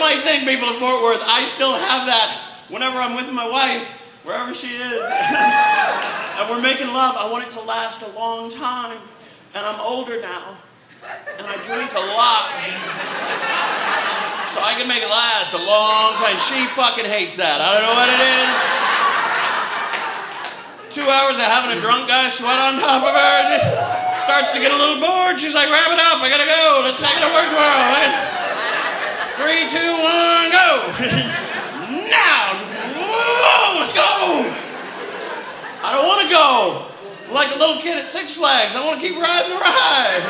might think, people of Fort Worth, I still have that whenever I'm with my wife, wherever she is, and we're making love. I want it to last a long time, and I'm older now, and I drink a lot, so I can make it last a long time. She fucking hates that. I don't know what it is. 2 hours of having a drunk guy sweat on top of her. She starts to get a little bored. She's like, wrap it up, I gotta go. Let's take it to work tomorrow. 3, 2, 1, go. Now, whoa, let's go. I don't want to go like a little kid at Six Flags. I want to keep riding the ride.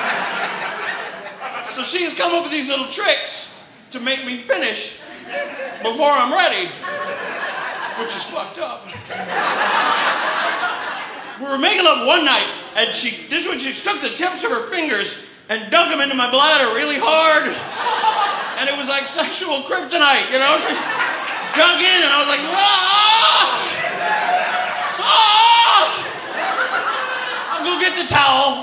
So she's come up with these little tricks to make me finish before I'm ready, which is fucked up. We were making love one night, and she took the tips of her fingers and dug them into my bladder really hard, and it was like sexual kryptonite, you know? She dug in, and I was like, ah! Ah! I'll go get the towel.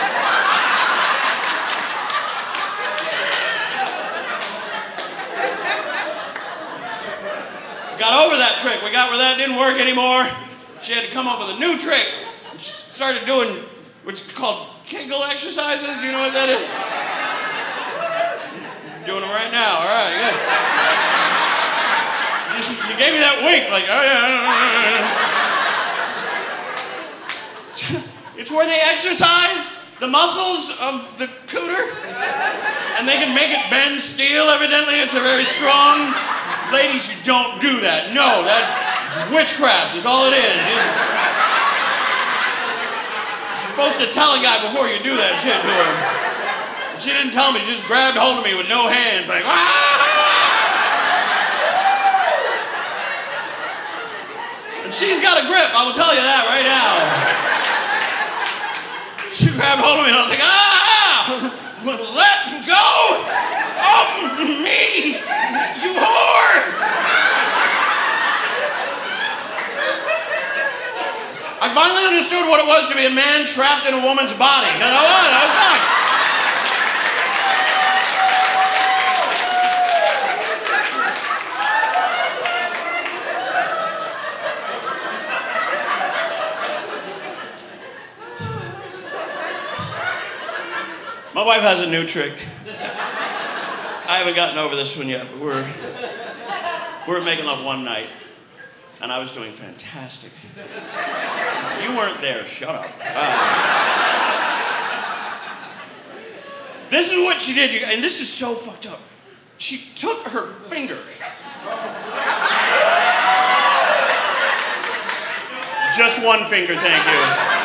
Got over that trick. We got where that didn't work anymore. She had to come up with a new trick. She started doing what's called Kegel exercises. Do you know what that is? Doing them right now. All right, good. You gave me that wink, like, oh yeah. It's where they exercise the muscles of the cooter, and they can make it bend steel. Evidently, it's a very strong. Ladies, you don't do that. No, that's witchcraft is all it is. You're supposed to tell a guy before you do that shit to him. She didn't tell me, she just grabbed hold of me with no hands, like, ah! And she's got a grip, I will tell you that right now. She grabbed hold of me and I was like, ah! Let go of me, you whore! I finally understood what it was to be a man trapped in a woman's body. You know what? I was fine. My wife has a new trick. I haven't gotten over this one yet, but we were making love one night, and I was doing fantastic. You weren't there, shut up. This is what she did, and this is so fucked up. She took her finger. Just one finger, thank you.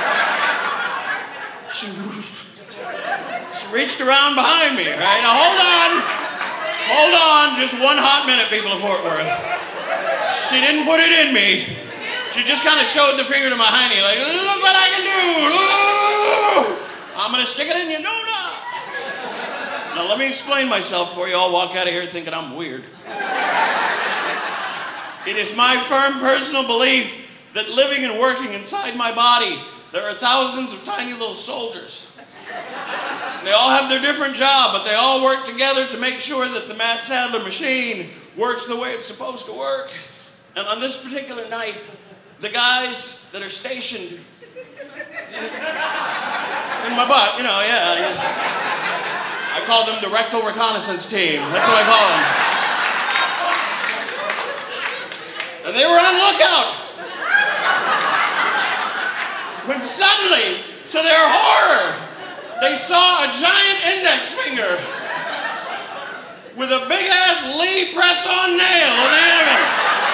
She reached around behind me, right? Now hold on, just one hot minute, people of Fort Worth. She didn't put it in me. She just kind of showed the finger to my hiney, like, look what I can do. Ooh, I'm gonna stick it in your donut. Now let me explain myself before you all walk out of here thinking I'm weird. It is my firm personal belief that living and working inside my body, there are thousands of tiny little soldiers. They all have their different job, but they all work together to make sure that the Matt Sadler machine works the way it's supposed to work. And on this particular night, the guys that are stationed in my butt, you know, yeah. I call them the rectal reconnaissance team. That's what I call them. And they were on lookout. When suddenly, to their horror, they saw a giant index finger with a big-ass Lee press-on nail on the end of it.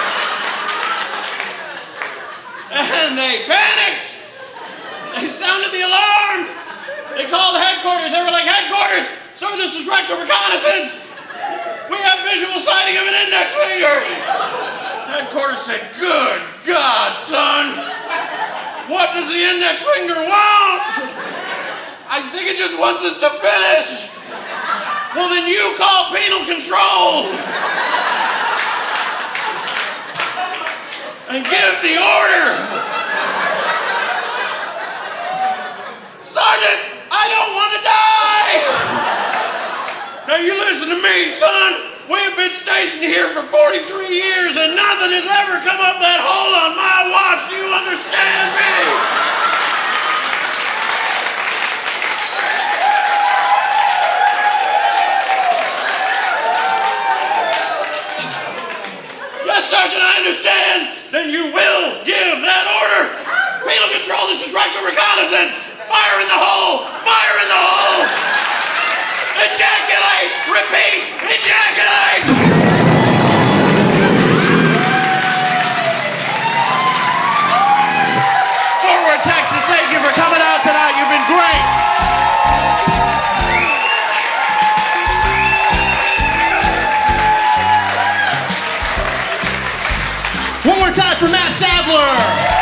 And they panicked. They sounded the alarm. They called headquarters. They were like, headquarters, sir, this is rectal reconnaissance. We have visual sighting of an index finger. Headquarters said, good God, son. What does the index finger want? I think it just wants us to finish. Well, then you call penal control and give the order. Sergeant, I don't want to die. Now you listen to me, son. We've been stationed here for 43 years and nothing has ever come up that hole on my watch. Do you understand me? Yes, Sergeant, I understand. Then you will give that order. Penal control, this is rectal reconnaissance. Fire in the hole! Fire in the hole! Ejaculate! Repeat! Ejaculate! Forward, Texas, thank you for coming out tonight. You've been great. One more time for Matt Sadler.